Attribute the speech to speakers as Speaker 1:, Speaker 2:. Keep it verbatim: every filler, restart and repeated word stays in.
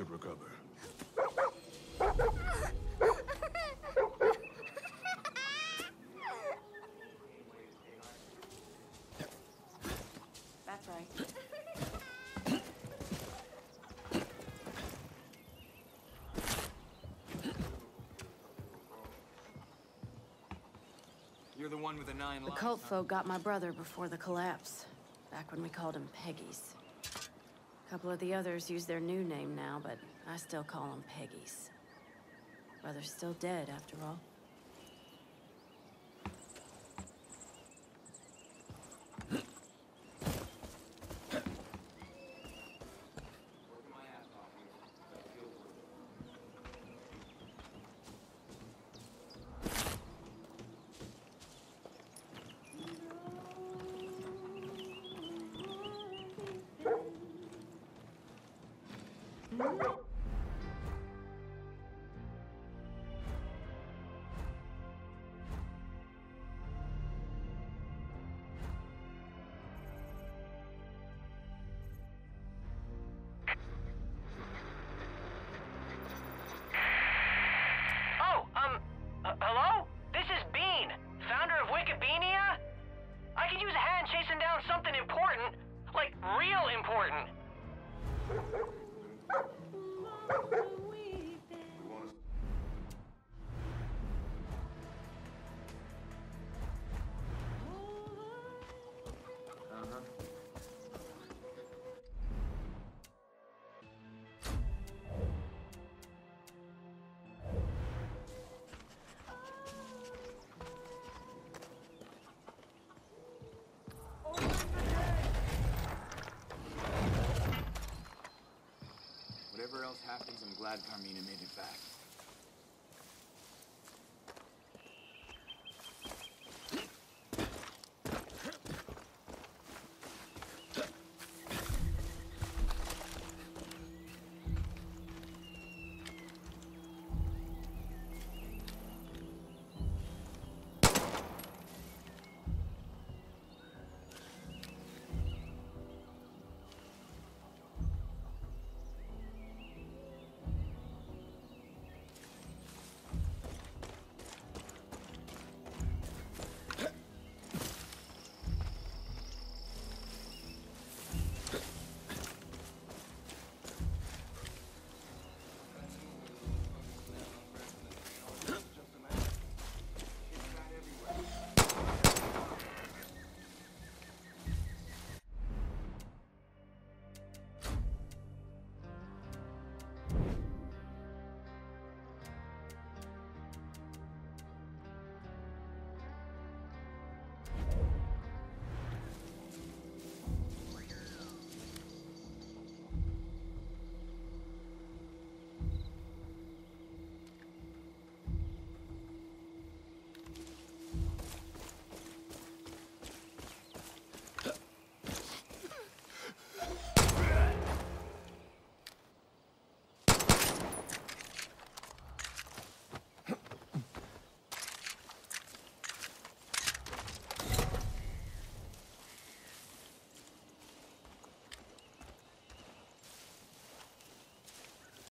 Speaker 1: could recover.
Speaker 2: That's right.
Speaker 3: You're the one with the nine
Speaker 2: The
Speaker 3: lives,
Speaker 2: cult
Speaker 3: huh?
Speaker 2: folk got my brother before the collapse, back when we called him Peggies. A couple of the others use their new name now, but I still call them Peggies. Brother's still dead, after all.
Speaker 4: Oh, um, uh, hello? This is Bean, founder of Wikipedia. I could use a hand chasing down something important, like real important.
Speaker 3: Whatever else happens, I'm glad Carmina made it back.